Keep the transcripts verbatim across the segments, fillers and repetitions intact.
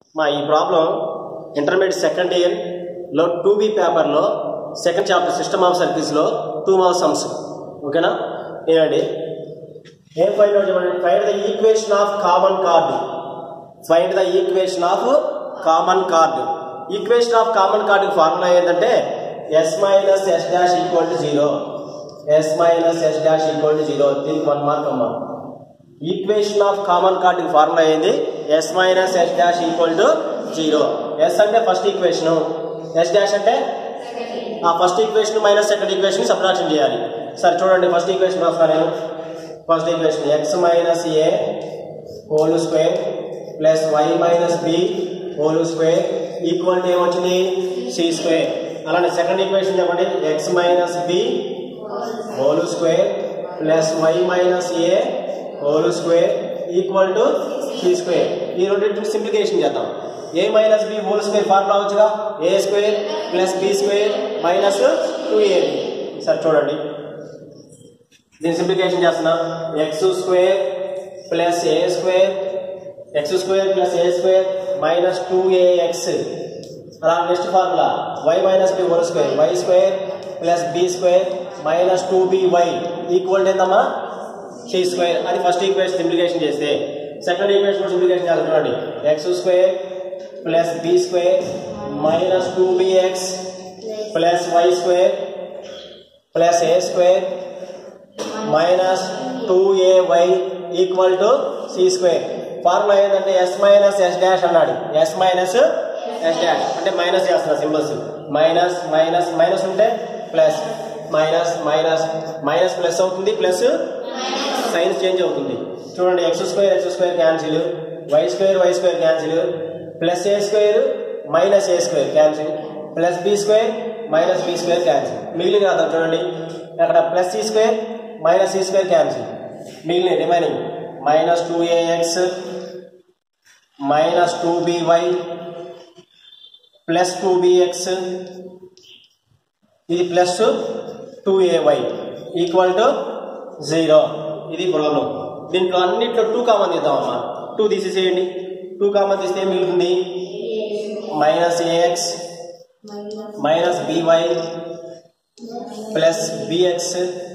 మా ఈ problem intermediate second year లో టూ బి పేపర్ లో second chapter system of circles లో టూ మార్క్స్ సమ్స్ ఓకేనా ఏమండి ఏం ఫైండ్ అవుట్ చెప్పండి find the equation of common chord find the equation of common chord equation of common chord formula ఏంటంటే s minus s dash equal to zero s minus s dash equal to zero దీనికి one mark అమ్మా equation of common chord formula ఏంది s minus s dash equal to zero s అంటే first equation s dash అంటే ఆ first equation minus second equation subtraction చేయాలి సరే చూడండి first equation రాస్తాను నేను first equation x minus a whole square plus y minus b whole square equal to ఏమొచ్చింది c square అలానే సెకండ్ ఈక్వేషన్ చెప్పండి x minus b whole square plus y minus a whole square equal to c square ఈ రెండింటిని simplification చేద్దాం a minus b whole square formula వచ్చుగా a square plus b square minus two a b సరే చూడండి దీని simplification చేస్తున్నా x square plus a square x square plus a square minus two a x అలా next formula y minus b whole square y square plus b square minus two b y equal to ఏందమ్మా c square అది first equation simplification చేస్తే second equation simplification చేయాలి చూడండి x square plus b square minus two b x plus y square plus a square minus two a y equal to c square formula ఏంటంటే s minus s dash అన్నాడు s minus s dash అంటే minus చేస్తున్నా symbols minus minus minus ఉంటే plus minus minus minus plus అవుతుంది plus signs change అవుతుంది చూడండి X square X square cancel Y square Y square cancel plus A square minus A square cancel plus B square minus B square cancel మిగిలిన కదా చూడండి అక్కడ plus C square minus C square cancel మిగిలిన remaining minus two A X minus two B Y plus two B X ఇది plus two A Y equal to zero ఇది problem దీంట్లో అన్నింటిలో two common తీద్దామమ్మా టూ తీసేసేయండి two common తీస్తే ఏం మిగులుతుంది minus AX minus BY plus BX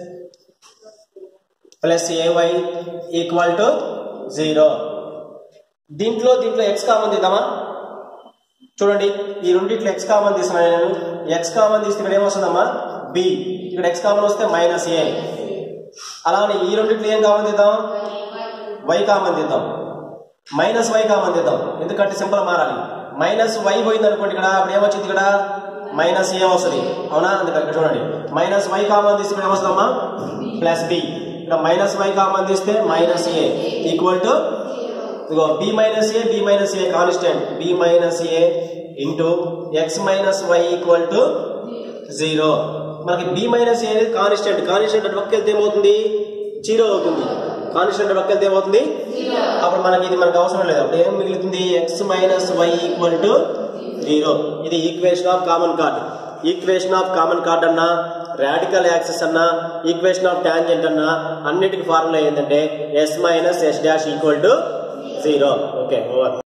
plus AY equal to zero దీంట్లో దీంట్లో ఎక్స్ కామన్ తీద్దామా చూడండి ఈ రెండిట్లో ఎక్స్ కామన్ తీస్తున్నాను నేను ఎక్స్ కామన్ తీస్తే ఇక్కడ ఏమొస్తుందమ్మా బి ఇక్కడ ఎక్స్ కామన్ వస్తే మైనస్ ఏ అలానే ఈ రెండిట్లో ఏం కామన్ తీద్దాం వై కామన్ తీద్దాం మైనస్ వై కామన్ తీద్దాం ఎందుకంటే సింపుల్ మారాలి మైనస్ వై పోయింది అనుకోండి ఇక్కడ అప్పుడు ఏమొచ్చింది ఇక్కడ మైనస్ ఏ వస్తుంది అవునా అందుకని ఇక్కడ చూడండి మైనస్ వై కామన్ తీస్తే ఇక్కడ ఏమొస్తుందమ్మా ప్లస్ బి ఇక్కడ మైనస్ వై కామన్ తీస్తే మైనస్ ఏ ఈక్వల్ టు ఇగో B minus A B minus A constant B minus A into X minus Y equal to zero మనకి బి మైనస్ ఏ అనేది constant constant అటు పక్కకి వెళ్తే ఏమవుతుంది zero అవుతుంది కాన్స్టెంట్ అటు పక్కకి వెళ్తే ఏమవుతుంది అప్పుడు మనకి ఇది మనకు అవసరం లేదు అప్పుడు ఏం మిగులుతుంది X minus Y equal to zero ఇది equation of common chord equation of common chord అన్నా రాడికల్ యాక్సిస్ అన్నా ఈక్వేషన్ ఆఫ్ టాంజెంట్ అన్నా అన్నిటికి ఫార్ములా ఏంటంటే S minus S dash equal to zero okay over